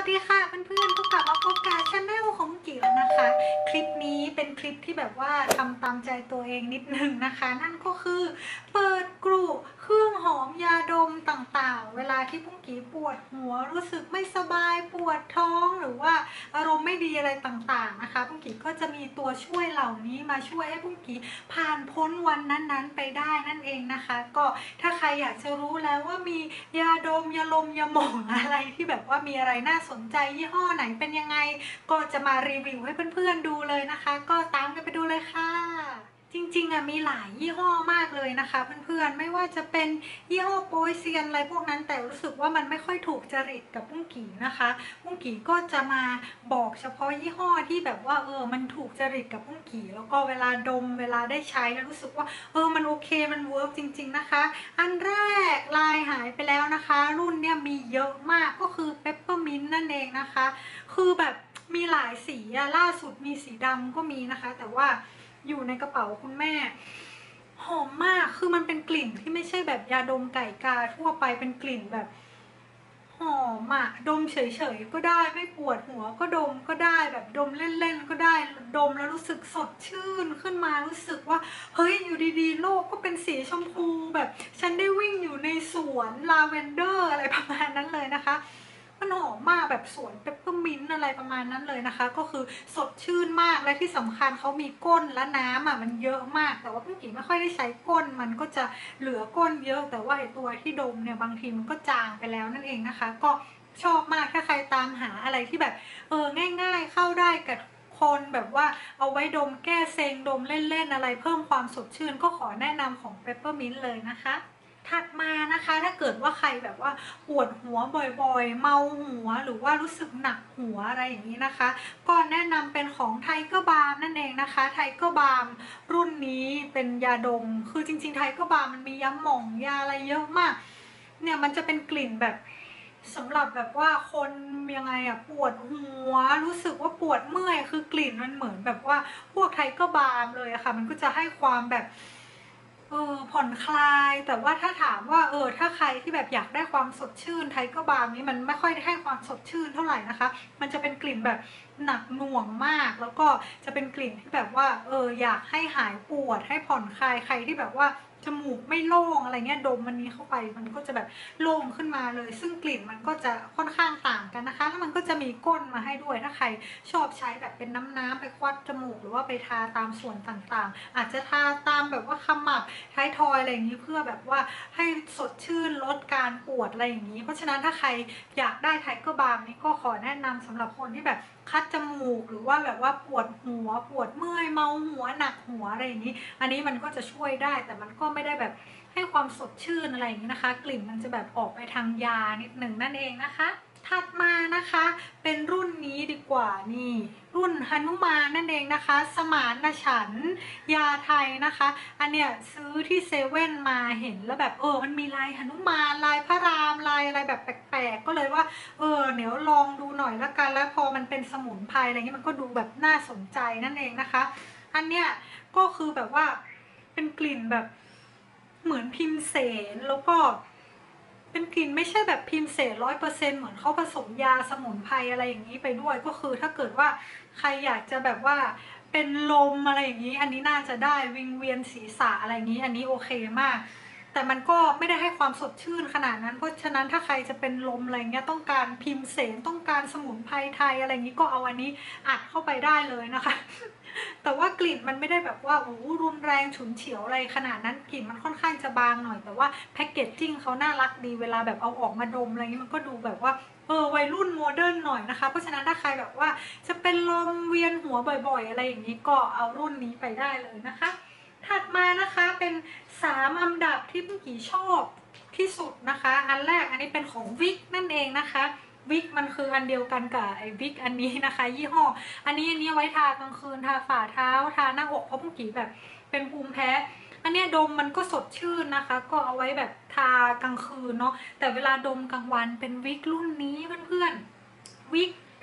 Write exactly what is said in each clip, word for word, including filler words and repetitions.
ดีค่ะเพื่อนๆก็กลับมาพบกับชาแนลของจิ๋วนะคะคลิปนี้เป็นคลิปที่แบบว่าทำตามใจตัวเองนิดนึงนะคะนั่นก็คือเปิดกลุ่เครื่องหอมยาดมต่างๆเวลาที่พุ่งกี้ปวดหัวรู้สึกไม่สบายปวดท้องหรือว่าอารมณ์ไม่ดีอะไรต่างๆนะคะพุ่งกี้ก็จะมีตัวช่วยเหล่านี้มาช่วยให้พุ่งกี้ผ่านพ้นวันนั้นๆไปได้นั่นเองนะคะก็ถ้าใครอยากจะรู้แล้วว่ามียาดมยาลมยาหม่องอะไรที่แบบว่ามีอะไรน่าสนใจยี่ห้อไหนเป็นยังไงก็จะมารีวิวให้เพื่อนๆดูเลยนะคะก็ตามกันไปดูเลยค่ะจริงๆอ่ะมีหลายยี่ห้อมากเลยนะคะเพื่อนๆไม่ว่าจะเป็นยี่ห้อโปยเซียนอะไรพวกนั้นแต่รู้สึกว่ามันไม่ค่อยถูกจริตกับปุ้งกี่นะคะปุ้งกี่ก็จะมาบอกเฉพาะยี่ห้อที่แบบว่าเออมันถูกจริตกับปุ้งกี่แล้วก็เวลาดมเวลาได้ใช้แล้วรู้สึกว่าเออมันโอเคมันเวิร์กจริงๆนะคะอันแรกลายหายไปแล้วนะคะรุ่นเนี้ยมีเยอะมากก็คือเปปเปอร์มินต์นั่นเองนะคะคือแบบมีหลายสีอะล่าสุดมีสีดำก็มีนะคะแต่ว่าอยู่ในกระเป๋าคุณแม่หอมมากคือมันเป็นกลิ่นที่ไม่ใช่แบบยาดมไก่กาทั่วไปเป็นกลิ่นแบบหอมอะดมเฉยๆก็ได้ไม่ปวดหัวก็ดมก็ได้แบบดมเล่นๆก็ได้ดมแล้วรู้สึกสดชื่นขึ้นมารู้สึกว่าเฮ้ยอยู่ดีๆโลกก็เป็นสีชมพูแบบฉันได้วิ่งอยู่ในสวนลาเวนเดอร์อะไรประมาณนั้นเลยนะคะมันหอมมากแบบสวนเปปเปอร์มินต์อะไรประมาณนั้นเลยนะคะก็คือสดชื่นมากและที่สำคัญเขามีก้นและน้ำอ่ะมันเยอะมากแต่ว่าพี่กิ๊ไม่ค่อยได้ใช้ก้นมันก็จะเหลือก้นเยอะแต่ว่าไอตัวที่ดมเนี่ยบางทีมันก็จางไปแล้วนั่นเองนะคะก็ชอบมากถ้าใครตามหาอะไรที่แบบเออง่ายๆเข้าได้กับคนแบบว่าเอาไว้ดมแก้เซ็งดมเล่นๆอะไรเพิ่มความสดชื่นก็ขอแนะนำของเปปเปอร์มินต์เลยนะคะถัดมานะคะถ้าเกิดว่าใครแบบว่าปวดหัวบ่อยๆเมาหัวหรือว่ารู้สึกหนักหัวอะไรอย่างนี้นะคะก็แนะนำเป็นของไทเกอร์บาล์มนั่นเองนะคะไทเกอร์บาล์มรุ่นนี้เป็นยาดมคือจริงๆไทเกอร์บาล์มมันมียาหม่องยาอะไรเยอะมากเนี่ยมันจะเป็นกลิ่นแบบสำหรับแบบว่าคนยังไงอะปวดหัวรู้สึกว่าปวดเมื่อยคือกลิ่นมันเหมือนแบบว่าพวกไทเกอร์บาล์มเลยอะค่ะมันก็จะให้ความแบบเออผ่อนคลายแต่ว่าถ้าถามว่าเออถ้าใครที่แบบอยากได้ความสดชื่นไทเกอร์บาล์มนี้มันไม่ค่อยได้ให้ความสดชื่นเท่าไหร่นะคะมันจะเป็นกลิ่นแบบหนักหน่วงมากแล้วก็จะเป็นกลิ่นที่แบบว่าเอออยากให้หายปวดให้ผ่อนคลายใครที่แบบว่าจมูกไม่โล่งอะไรเงี้ยดมมันนี้เข้าไปมันก็จะแบบโล่งขึ้นมาเลยซึ่งกลิ่นมันก็จะค่อนข้างต่างกันนะคะแล้วมันก็จะมีก้นมาให้ด้วยถ้าใครชอบใช้แบบเป็นน้ำๆไปควัดจมูกหรือว่าไปทาตามส่วนต่างๆอาจจะทาตามแบบว่าขมับท้ายทอยอะไรอย่างนี้เพื่อแบบว่าให้สดชื่นลดการปวดอะไรอย่างนี้เพราะฉะนั้นถ้าใครอยากได้ไทเกอร์บาล์มนี้ก็ขอแนะนำสำหรับคนที่แบบคัดจมูกหรือว่าแบบว่าปวดหัวปวดเมื่อยเมาหัวหนักหัวอะไรอย่างนี้อันนี้มันก็จะช่วยได้แต่มันก็ไม่ได้แบบให้ความสดชื่นอะไรอย่างนี้นะคะกลิ่นมันจะแบบออกไปทางยานิดหนึ่งนั่นเองนะคะถัดมานะคะเป็นรุ่นนี้ดีกว่านี่รุ่นหนุมานนั่นเองนะคะสมานฉันท์ยาไทยนะคะอันเนี้ยซื้อที่เซเว่นมาเห็นแล้วแบบเออมันมีลายหนุมานลายพระรามลายอะไรแบบแปลกๆก็เลยว่าเออเดี๋ยวลองดูหน่อยละกันแล้วพอมันเป็นสมุนไพรอะไรเงี้ยมันก็ดูแบบน่าสนใจนั่นเองนะคะอันเนี้ยก็คือแบบว่าเป็นกลิ่นแบบเหมือนพิมเสนแล้วก็เป็นกลิ่นไม่ใช่แบบพิมเสนร้อยเปอร์เซ็นต์เหมือนเขาผสมยาสมุนไพรอะไรอย่างนี้ไปด้วยก็คือถ้าเกิดว่าใครอยากจะแบบว่าเป็นลมอะไรอย่างนี้อันนี้น่าจะได้วิงเวียนศีรษะอะไรอย่างนี้อันนี้โอเคมากแต่มันก็ไม่ได้ให้ความสดชื่นขนาดนั้นเพราะฉะนั้นถ้าใครจะเป็นลมอะไรเงี้ยต้องการพิมเสนต้องการสมุนไพรไทยอะไรอย่างนี้ก็เอาอันนี้อัดเข้าไปได้เลยนะคะแต่ว่ากลิ่นมันไม่ได้แบบว่าโอ้รุนแรงฉุนเฉียวอะไรขนาดนั้นกลิ่นมันค่อนข้างจะบางหน่อยแต่ว่าแพ็กเกจจิ้งเขาน่ารักดีเวลาแบบเอาออกมาดมอะไรเงี้ยมันก็ดูแบบว่าเออวัยรุ่นโมเดิร์นหน่อยนะคะเพราะฉะนั้นถ้าใครแบบว่าจะเป็นลมเวียนหัวบ่อยๆอะไรอย่างนี้ก็เอารุ่นนี้ไปได้เลยนะคะถัดมานะคะเป็นสามอันดับที่พี่กี่ชอบที่สุดนะคะอันแรกอันนี้เป็นของวิกนั่นเองนะคะวิกมันคืออันเดียวกันกับไอ้วิกอันนี้นะคะยี่ห้ออันนี้อันนี้ไว้ทากลางคืนทาฝ่าเท้าทาหน้าอกเพราะพี่กี่แบบเป็นภูมิแพ้อันนี้ดมมันก็สดชื่นนะคะก็เอาไว้แบบทากลางคืนเนาะแต่เวลาดมกลางวันเป็นวิกรุ่นนี้เพื่อนๆวิกเป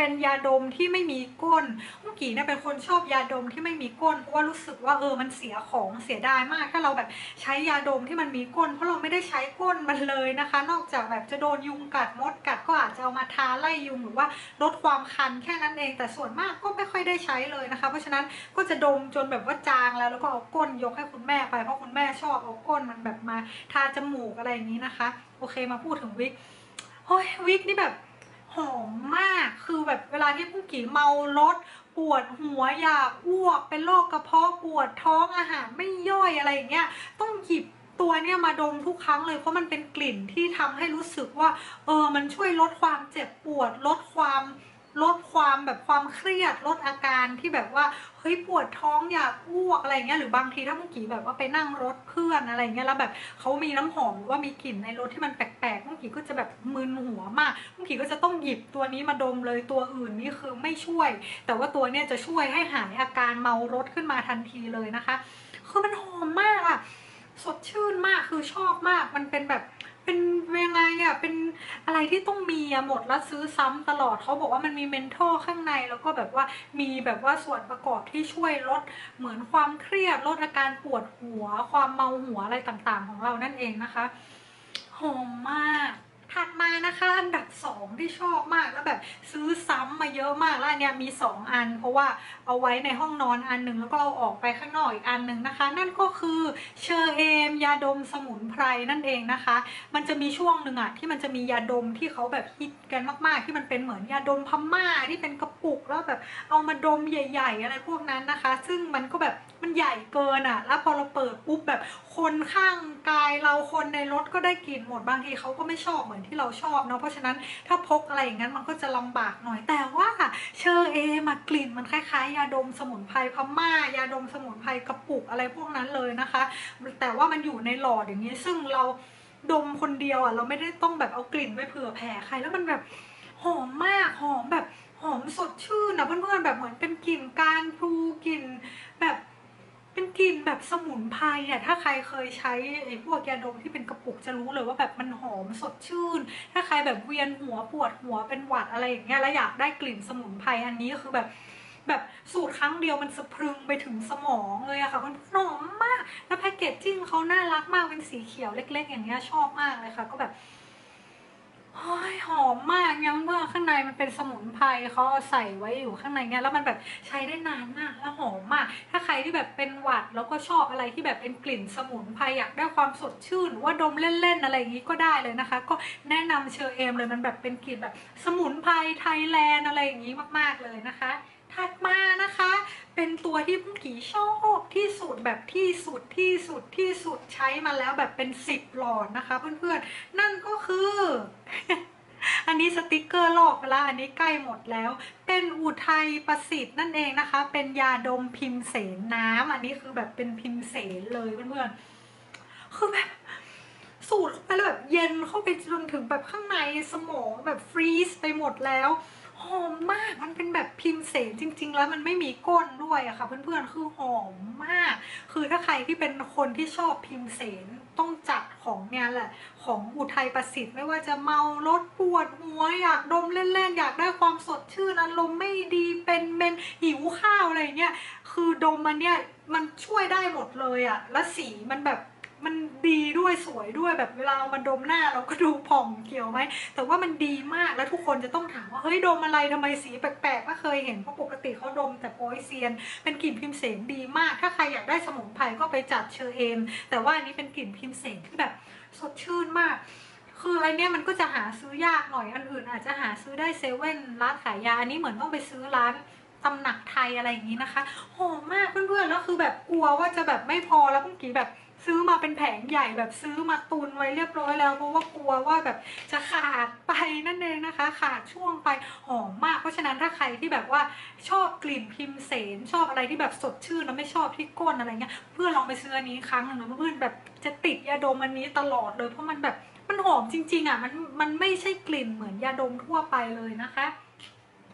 เป็นยาดมที่ไม่มีก้นมุกี้เนี่ยเป็นคนชอบยาดมที่ไม่มีก้นเพราะว่ารู้สึกว่าเออมันเสียของเสียดายมากถ้าเราแบบใช้ยาดมที่มันมีก้นเพราะเราไม่ได้ใช้ก้นมันเลยนะคะ นอกจากแบบจะโดนยุงกัดมดกัดก็อาจจะเอามาทาไล่ยุงหรือว่าลดความคันแค่นั้นเองแต่ส่วนมากก็ไม่ค่อยได้ใช้เลยนะคะเพราะฉะนั้นก็จะดมจนแบบว่าจางแล้วแล้วก็เอาก้นยกให้คุณแม่ไปเพราะคุณแม่ชอบเอาก้นมันแบบมาทาจมูกอะไรอย่างนี้นะคะโอเคมาพูดถึงวิกโอ้ยวิกนี่แบบหอมมากคือแบบเวลาที่ผู้กี่เมารถปวดหัวอยากอ้วกเป็นโรคกระเพาะปวดท้องอาหารไม่ย่อยอะไรอย่างเงี้ยต้องหยิบตัวเนี้ยมาดมทุกครั้งเลยเพราะมันเป็นกลิ่นที่ทำให้รู้สึกว่าเออมันช่วยลดความเจ็บปวดลดความลดความแบบความเครียดลดอาการที่แบบว่าเฮ้ยปวดท้องอยากอ้วกอะไรเงี้ยหรือบางทีถ้าเมื่อกี้แบบว่าไปนั่งรถเพื่อนอะไรเงี้ยแล้วแบบเขามีน้ำหอมหรือว่ามีกลิ่นในรถที่มันแปลกๆเมื่อกี้ก็จะแบบมึนหัวมากเมื่อกี้ก็จะต้องหยิบตัวนี้มาดมเลยตัวอื่นนี่คือไม่ช่วยแต่ว่าตัวเนี้ยจะช่วยให้หายอาการเมารถขึ้นมาทันทีเลยนะคะคือมันหอมมากอะสดชื่นมากคือชอบมากมันเป็นแบบเป็นยังไงอะเป็นอะไรที่ต้องมีอะหมดแล้วซื้อซ้ำตลอดเขาบอกว่ามันมีเมนทอลข้างในแล้วก็แบบว่ามีแบบว่าส่วนประกอบที่ช่วยลดเหมือนความเครียดลดอาการปวดหัวความเมาหัวอะไรต่างๆของเรานั่นเองนะคะหอมมากถัดมานะคะอันดับสองที่ชอบมากแล้วแบบซื้อซ้ำมาเยอะมากแล้วเนี่ยมีสองอันเพราะว่าเอาไว้ในห้องนอนอันหนึ่งแล้วก็เราออกไปข้างนอกอีกอันหนึ่งนะคะนั่นก็คือเชอร์เอมยาดมสมุนไพรนั่นเองนะคะมันจะมีช่วงหนึ่งอะที่มันจะมียาดมที่เขาแบบฮิตกันมากๆที่มันเป็นเหมือนยาดมพม่าที่เป็นกระปุกแล้วแบบเอามาดมใหญ่ๆอะไรพวกนั้นนะคะซึ่งมันก็แบบมันใหญ่เกินอะแล้วพอเราเปิดปุ๊บแบบคนข้างกายเราคนในรถก็ได้กลิ่นหมดบางทีเขาก็ไม่ชอบเหมือนที่เราชอบเนาะเพราะฉะนั้นถ้าพกอะไรอย่างนั้นมันก็จะลำบากหน่อยแต่ว่าเชอร์เอมกลิ่นมันคล้ายๆยาดมสมุนไพรพม่ายาดมสมุนไพรกระปุกอะไรพวกนั้นเลยนะคะแต่ว่ามันอยู่ในหลอดอย่างนี้ซึ่งเราดมคนเดียวอ่ะเราไม่ได้ต้องแบบเอากลิ่นไปเผื่อแผ่ใครแล้วมันแบบหอมมากหอมแบบหอมสดชื่นนะเพื่อนๆแบบเหมือนเป็นกลิ่นการพลูกลิ่นแบบเป็นกลิ่นแบบสมุนไพรอ่ะถ้าใครเคยใช้ไอ้พวกยาดมที่เป็นกระปุกจะรู้เลยว่าแบบมันหอมสดชื่นถ้าใครแบบเวียนหัวปวดหัวเป็นหวัดอะไรอย่างเงี้ยแล้วอยากได้กลิ่นสมุนไพรอันนี้คือแบบแบบสูตรครั้งเดียวมันสะพรึงไปถึงสมองเลยอะค่ะมันหอมมากแล้วแพคเกจจิ้งเขาน่ารักมากเป็นสีเขียวเล็กๆอย่างเงี้ยชอบมากเลยค่ะก็แบบโอ้ยหอมมากยังเมื่อข้างในมันเป็นสมุนไพรเขาใส่ไว้อยู่ข้างในเนี้ยแล้วมันแบบใช้ได้นานมากแล้วหอมมากถ้าใครที่แบบเป็นหวัดแล้วก็ชอบอะไรที่แบบเป็นกลิ่นสมุนไพรอยากได้ความสดชื่นหรือว่าดมเล่นๆอะไรอย่างนี้ก็ได้เลยนะคะก็แนะนำเชอร์เอมเลยมันแบบเป็นกลิ่นแบบสมุนไพรไทยแลนด์อะไรอย่างนี้มากๆเลยนะคะถัดมานะคะเป็นตัวที่พุ่งกี่ชอบที่สุดแบบที่สุดที่สุดที่สุดใช้มาแล้วแบบเป็นสิบหลอดนะคะเพื่อนๆนั่นก็คืออันนี้สติกเกอร์ลอกไปแล้วอันนี้ใกล้หมดแล้วเป็นอุทัยประสิทธิ์นั่นเองนะคะเป็นยาดมพิมเสนน้ำอันนี้คือแบบเป็นพิมเสนเลยเพื่อนๆคือแบบสูดเข้าไปแล้วแบบเย็นเข้าไปจนถึงแบบข้างในสมองแบบฟรีซไปหมดแล้วหอมมากมันเป็นแบบพิมเสนจริงๆแล้วมันไม่มีก้นด้วยอะค่ะเพื่อนๆคือหอมมากคือถ้าใครที่เป็นคนที่ชอบพิมเสนต้องจัดของเนี่ยแหละของอุทัยประสิทธิ์ไม่ว่าจะเมารถปวดหัวอยากดมเล่นๆอยากได้ความสดชื่นอารมณ์ไม่ดีเป็นเมนหิวข้าวอะไรเงี้ยคือดมมันเนี่ยมันช่วยได้หมดเลยอะและสีมันแบบมันดีด้วยสวยด้วยแบบเวลาเรามาดมหน้าเราก็ดูผ่องเขียวไหมแต่ว่ามันดีมากแล้วทุกคนจะต้องถามว่าเฮ้ยดมอะไรทำไมสีแปลกๆไม่เคยเห็นเพราะปกติเขาดมแต่โปยเซียนเป็นกลิ่นพิมเสนดีมากถ้าใครอยากได้สมุนไพรก็ไปจัดเชอร์เอมแต่ว่าอันนี้เป็นกลิ่นพิมเสนที่แบบสดชื่นมากคืออะไรเนี่ยมันก็จะหาซื้อยากหน่อยอันอื่นอาจจะหาซื้อได้เซเว่นร้านขายยาอันนี้เหมือนต้องไปซื้อร้านตำหนักไทยอะไรอย่างนี้นะคะหอมมากเพื่อนๆแล้วคือแบบกลัวว่าจะแบบไม่พอแล้วเมื่อกี้แบบซื้อมาเป็นแผงใหญ่แบบซื้อมาตุนไว้เรียบร้อยแล้วเพราะว่ากลัวว่าแบบจะขาดไปนั่นเองนะคะขาดช่วงไปหอมมากเพราะฉะนั้นถ้าใครที่แบบว่าชอบกลิ่นพิมเสนชอบอะไรที่แบบสดชื่นแล้วไม่ชอบที่ก้นอะไรเงี้ยเพื่อนลองไปซื้ออันนี้ครั้งหนึ่งนะเพื่อนแบบจะติดยาดมอันนี้ตลอดเลยเพราะมันแบบมันหอมจริงๆอ่ะมันมันไม่ใช่กลิ่นเหมือนยาดมทั่วไปเลยนะคะ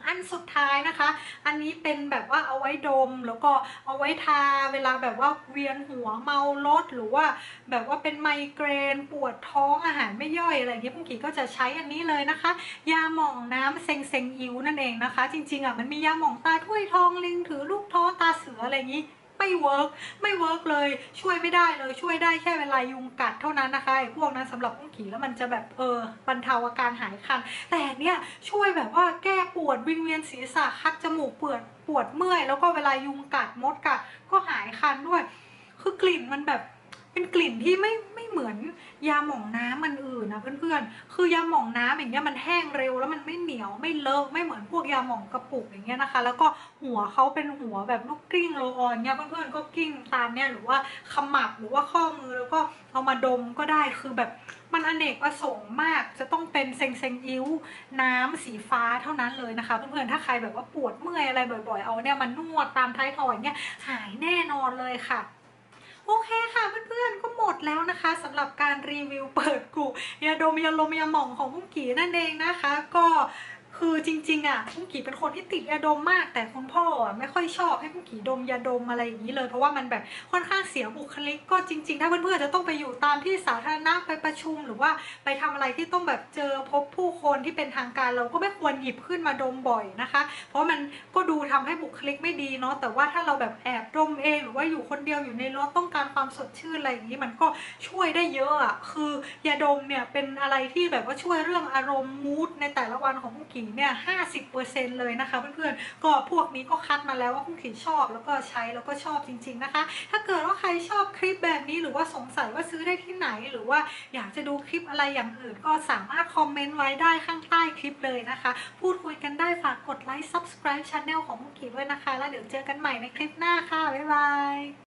อันสุดท้ายนะคะอันนี้เป็นแบบว่าเอาไว้ดมแล้วก็เอาไว้ทาเวลาแบบว่าเวียนหัวเมารถหรือว่าแบบว่าเป็นไมเกรนปวดท้องอาหารไม่ย่อยอะไรเงี้ยปุ้งกีก็จะใช้อันนี้เลยนะคะยาหม่องน้ำเซ็งเซ็งอิ๋วนั่นเองนะคะจริงๆอ่ะมันมียาหม่องตาถ้วยทองลิงถือลูกท้อตาเสืออะไรอย่างนี้ไม่เวิร์กไม่เวิร์กเลยช่วยไม่ได้เลยช่วยได้แค่เวลายุงกัดเท่านั้นนะคะไอ้พวกนั้นสำหรับปุ้งกีแล้วมันจะแบบเออบรรเทาอาการหายคันแต่เนี่ยช่วยแบบว่าแก้ปวดวิงเวียนศีรษะคัดจมูกปวดปวดเมื่อยแล้วก็เวลายุงกัดมดกัดก็หายคันด้วยคือกลิ่นมันแบบเป็นกลิ่นที่ไม่ไม่เหมือนยาหม่องน้ำมันอื่นนะเพื่อนๆคือยาหม่องน้ำอย่างเงี้ยมันแห้งเร็วแล้วมันไม่เหนียวไม่เลอะไม่เหมือนพวกยาหม่องกระปุกอย่างเงี้ยนะคะแล้วก็หัวเขาเป็นหัวแบบลูกกลิ้งโรลออนเงี้ยเพื่อนๆก็กลิ้งตามเนี่ยหรือว่าขมับหรือว่าข้อมือแล้วก็เอามาดมก็ได้คือแบบมันอเนกประสงค์มากจะต้องเป็นเซงเซงอิ้วน้ำสีฟ้าเท่านั้นเลยนะคะเพื่อนๆถ้าใครแบบว่าปวดเมื่อยอะไรบ่อยๆเอาเนี่ยมานวดตามท้ายทอยเนี่ยหายแน่นอนเลยค่ะโอเคค่ะเพื่อนๆก็หมดแล้วนะคะสำหรับการรีวิวเปิดกลุ่มยาดมยาลมยาหม่องของพุ่งกีนั่นเองนะคะก็คือจริงๆอ่ะพุ่งกีเป็นคนที่ติดยาดมมากแต่คุณพ่ออ่ะไม่ค่อยชอบให้พุ่งกีดมยาดมอะไรอย่างนี้เลยเพราะว่ามันแบบค่อนข้างเสียบุคลิกก็จริงๆถ้าเพื่อนๆจะต้องไปอยู่ตามที่สาธารณะไปประชุมหรือว่าไปทำอะไรที่ต้องแบบเจอพบผู้คนที่เป็นทางการเราก็ไม่ควรหยิบขึ้นมาดมบ่อยนะคะเพราะมันก็ดูทำให้บุคลิกไม่ดีเนาะแต่ว่าถ้าเราแบบแอบดมเองหรือว่าอยู่คนเดียวอยู่ในรถต้องการความสดชื่นอะไรอย่างนี้มันก็ช่วยได้เยอะอ่ะคือยาดมเนี่ยเป็นอะไรที่แบบว่าช่วยเรื่องอารมณ์มูดในแต่ละวันของผู้ขี่เนี่ยห้าสิบเปอร์เซ็นต์เลยนะคะเพื่อนๆก็พวกนี้ก็คัดมาแล้วว่าผู้ขี่ชอบแล้วก็ใช้แล้วก็ชอบจริงๆนะคะถ้าเกิดว่าใครชอบคลิปแบบนี้หรือว่าสงสัยว่าซื้อได้ที่ไหนหรือว่าอยากจะดูคลิปอะไรอย่างอื่นก็สามารถคอมเมนต์ไว้ได้ข้างใต้คลิปเลยนะคะพูดคุยกันได้ฝากกดไลค์ ซับสไครบ์ ชาแนลของผู้ขี่ด้วยนะคะแล้วเดี๋ยวเจอกันใหม่ในคลิปหน้าค่ะบ๊ายบาย